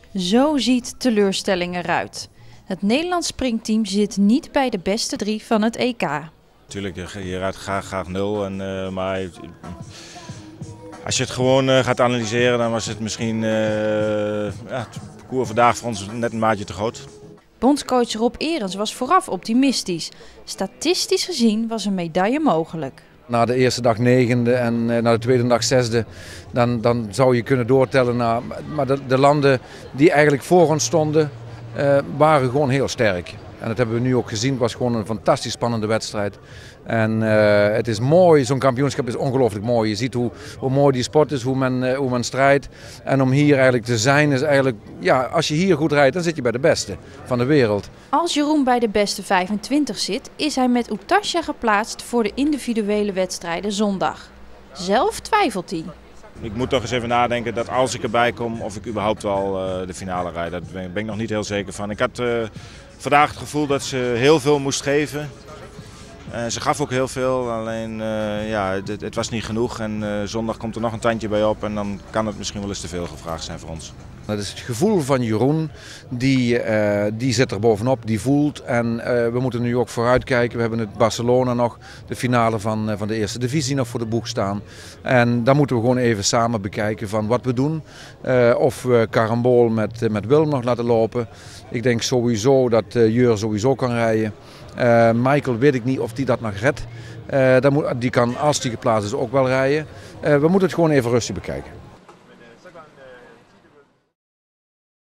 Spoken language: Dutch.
Zo ziet teleurstelling eruit. Het Nederlands springteam zit niet bij de beste 3 van het EK. Natuurlijk, hieruit graag 0. Maar als je het gewoon gaat analyseren, dan was het misschien het parcours vandaag voor ons net een maatje te groot. Bondscoach Rob Erens was vooraf optimistisch. Statistisch gezien was een medaille mogelijk. Na de eerste dag 9e en na de tweede dag 6e, dan zou je kunnen doortellen naar. Maar de landen die eigenlijk voor ons stonden, waren gewoon heel sterk. En dat hebben we nu ook gezien. Het was gewoon een fantastisch spannende wedstrijd. En het is mooi, zo'n kampioenschap is ongelooflijk mooi. Je ziet hoe mooi die sport is, hoe men strijdt. En om hier eigenlijk te zijn is eigenlijk, ja, als je hier goed rijdt, dan zit je bij de beste van de wereld. Als Jeroen bij de beste 25 zit, is hij met Utasja geplaatst voor de individuele wedstrijden zondag. Zelf twijfelt hij. Ik moet toch eens even nadenken dat als ik erbij kom, of ik überhaupt wel de finale rijd. Daar ben ik nog niet heel zeker van. Ik had vandaag het gevoel dat ze heel veel moest geven. Ze gaf ook heel veel, alleen het was niet genoeg. En zondag komt er nog een tandje bij op en dan kan het misschien wel eens te veel gevraagd zijn voor ons. Dat is het gevoel van Jeroen, die zit er bovenop, die voelt. En we moeten nu ook vooruitkijken. We hebben het Barcelona nog, de finale van de eerste divisie nog voor de boeg staan. En dan moeten we gewoon even samen bekijken van wat we doen. Of we Carambol met Wilm nog laten lopen. Ik denk sowieso dat Jur sowieso kan rijden. Michael weet ik niet of die dat nog redt. Die kan, als die geplaatst is, ook wel rijden. We moeten het gewoon even rustig bekijken.